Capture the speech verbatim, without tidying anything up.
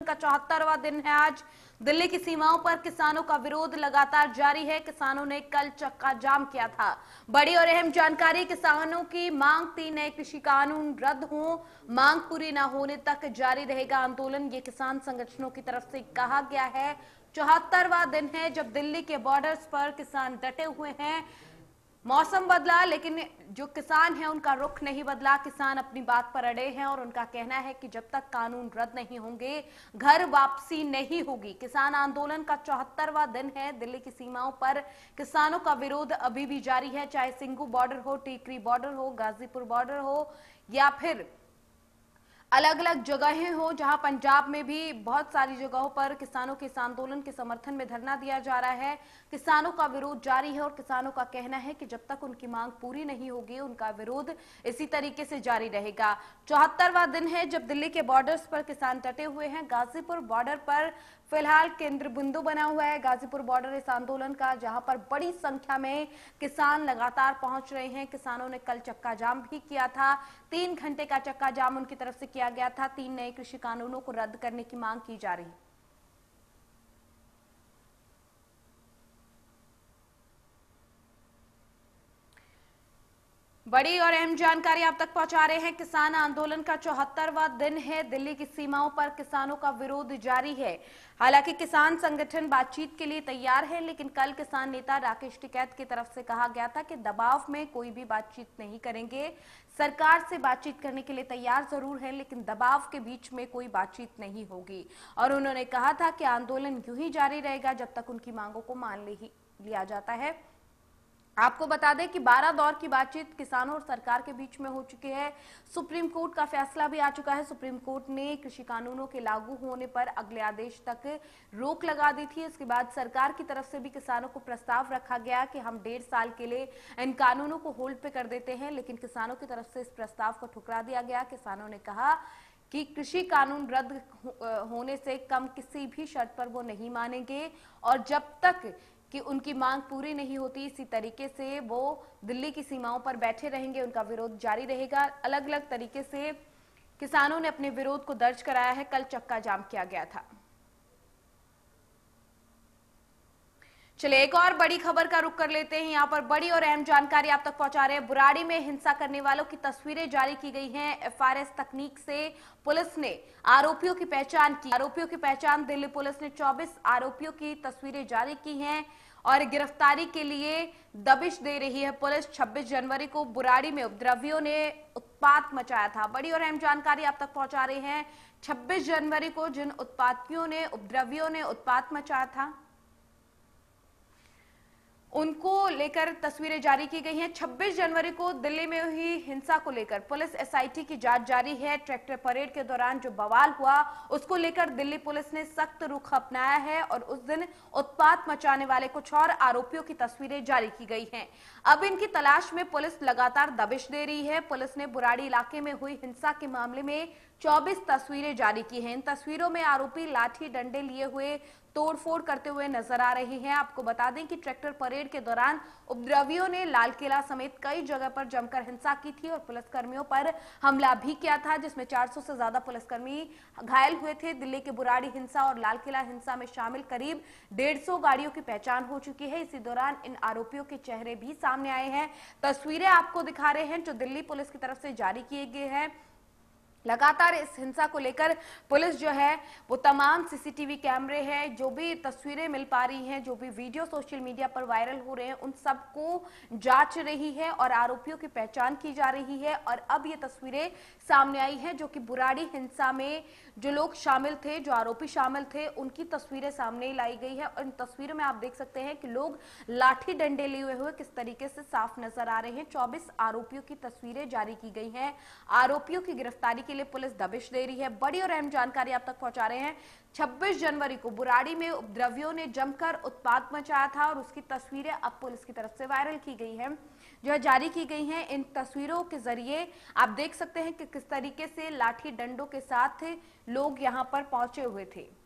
का चौहत्तरवां दिन है आज। दिल्ली की सीमाओं पर किसानों का विरोध लगातार जारी है। किसानों ने कल चक्का जाम किया था। बड़ी और अहम जानकारी, किसानों की मांग, तीन नए कृषि कानून रद्द हों, मांग पूरी न होने तक जारी रहेगा आंदोलन। ये किसान संगठनों की तरफ से कहा गया है। चौहत्तरवां दिन है जब दिल्ली के बॉर्डर्स पर किसान डटे हुए हैं। मौसम बदला लेकिन जो किसान हैं उनका रुख नहीं बदला। किसान अपनी बात पर अड़े हैं और उनका कहना है कि जब तक कानून रद्द नहीं होंगे घर वापसी नहीं होगी। किसान आंदोलन का चौहत्तरवां दिन है। दिल्ली की सीमाओं पर किसानों का विरोध अभी भी जारी है, चाहे सिंघू बॉर्डर हो, टीकरी बॉर्डर हो, गाजीपुर बॉर्डर हो या फिर अलग अलग जगहें हो। जहां पंजाब में भी बहुत सारी जगहों पर किसानों के इस आंदोलन के समर्थन में धरना दिया जा रहा है। किसानों का विरोध जारी है और किसानों का कहना है कि जब तक उनकी मांग पूरी नहीं होगी उनका विरोध इसी तरीके से जारी रहेगा। चौहत्तरवां दिन है जब दिल्ली के बॉर्डर्स पर किसान डटे हुए हैं। गाजीपुर बॉर्डर पर फिलहाल केंद्र बिंदु बना हुआ है गाजीपुर बॉर्डर इस आंदोलन का, जहां पर बड़ी संख्या में किसान लगातार पहुंच रहे हैं। किसानों ने कल चक्का जाम भी किया था। तीन घंटे का चक्का जाम उनकी तरफ से किया गया था। तीन नए कृषि कानूनों को रद्द करने की मांग की जा रही है। बड़ी और अहम जानकारी आप तक पहुंचा रहे हैं। किसान आंदोलन का चौहत्तरवां दिन है। दिल्ली की सीमाओं पर किसानों का विरोध जारी है। हालांकि किसान संगठन बातचीत के लिए तैयार है, लेकिन कल किसान नेता राकेश टिकैत की तरफ से कहा गया था कि दबाव में कोई भी बातचीत नहीं करेंगे। सरकार से बातचीत करने के लिए तैयार जरूर है, लेकिन दबाव के बीच में कोई बातचीत नहीं होगी। और उन्होंने कहा था कि आंदोलन यूं ही जारी रहेगा जब तक उनकी मांगों को मान लिया जाता है। आपको बता दें कि बारह दौर की बातचीत किसानों और सरकार के बीच में हो चुकी है। सुप्रीम कोर्ट का फैसला भी आ चुका है। सुप्रीम कोर्ट ने कृषि कानूनों के लागू होने पर अगले आदेश तक रोक लगा दी थी। इसके बाद सरकार की तरफ से भी किसानों को प्रस्ताव रखा गया कि हम डेढ़ साल के लिए इन कानूनों को होल्ड पे कर देते हैं, लेकिन किसानों की तरफ से इस प्रस्ताव को ठुकरा दिया गया। किसानों ने कहा कि कृषि कानून रद्द होने से कम किसी भी शर्त पर वो नहीं मानेंगे और जब तक कि उनकी मांग पूरी नहीं होती इसी तरीके से वो दिल्ली की सीमाओं पर बैठे रहेंगे। उनका विरोध जारी रहेगा। अलग अलग तरीके से किसानों ने अपने विरोध को दर्ज कराया है। कल चक्का जाम किया गया था। चलिए एक और बड़ी खबर का रुख कर लेते हैं। यहाँ पर बड़ी और अहम जानकारी आप तक पहुंचा रहे हैं। बुराड़ी में हिंसा करने वालों की तस्वीरें जारी की गई हैं। एफआरएस तकनीक से पुलिस ने आरोपियों की पहचान की। आरोपियों की पहचान दिल्ली पुलिस ने चौबीस आरोपियों की तस्वीरें जारी की हैं और गिरफ्तारी के लिए दबिश दे रही है पुलिस। छब्बीस जनवरी को बुराड़ी में उपद्रवियों ने उत्पात मचाया था। बड़ी और अहम जानकारी आप तक पहुंचा रहे हैं। छब्बीस जनवरी को जिन उत्पातियों ने उपद्रवियों ने उत्पात मचाया था उनको लेकर तस्वीरें जारी की गई हैं। छब्बीस जनवरी को दिल्ली में हुई हिंसा को लेकर पुलिस एसआईटी की जांच जारी है। ट्रैक्टर परेड के दौरान जो बवाल हुआ उसको लेकर दिल्ली पुलिस ने सख्त रुख अपनाया है और उस दिन उत्पात मचाने वाले कुछ और आरोपियों की तस्वीरें जारी की गई हैं। अब इनकी तलाश में पुलिस लगातार दबिश दे रही है। पुलिस ने बुराड़ी इलाके में हुई हिंसा के मामले में चौबीस तस्वीरें जारी की हैं। इन तस्वीरों में आरोपी लाठी डंडे लिए हुए तोड़फोड़ करते हुए नजर आ रहे हैं। आपको बता दें कि ट्रैक्टर परेड के दौरान उपद्रवियों ने लाल किला समेत कई जगह पर जमकर हिंसा की थी और पुलिसकर्मियों पर हमला भी किया था, जिसमें चार सौ से ज्यादा पुलिसकर्मी घायल हुए थे। दिल्ली के बुराड़ी हिंसा और लाल किला हिंसा में शामिल करीब डेढ़ सौ गाड़ियों की पहचान हो चुकी है। इसी दौरान इन आरोपियों के चेहरे भी सामने आए हैं। तस्वीरें आपको दिखा रहे हैं जो दिल्ली पुलिस की तरफ से जारी किए गए हैं। लगातार इस हिंसा को लेकर पुलिस जो है वो तमाम सीसीटीवी कैमरे हैं, जो भी तस्वीरें मिल पा रही हैं, जो भी वीडियो सोशल मीडिया पर वायरल हो रहे हैं, उन सबको जांच रही है और आरोपियों की पहचान की जा रही है। और अब ये तस्वीरें सामने आई हैं जो कि बुराड़ी हिंसा में जो लोग शामिल थे, जो आरोपी शामिल थे, उनकी तस्वीरें सामने लाई गई है। और इन तस्वीरों में आप देख सकते हैं कि लोग लाठी डंडे लिए हुए किस तरीके से साफ नजर आ रहे हैं। चौबीस आरोपियों की तस्वीरें जारी की गई हैं। आरोपियों की गिरफ्तारी के लिए पुलिस दबिश दे रही है। बड़ी और अहम जानकारी आप तक पहुंचा रहे हैं। छब्बीस जनवरी को बुराड़ी में उपद्रवियों ने जमकर उत्पात मचाया था और उसकी तस्वीरें अब पुलिस की तरफ से वायरल की गई हैं, जो जारी की गई हैं। इन तस्वीरों के जरिए आप देख सकते हैं कि किस तरीके से लाठी डंडों के साथ लोग यहां पर पहुंचे हुए थे।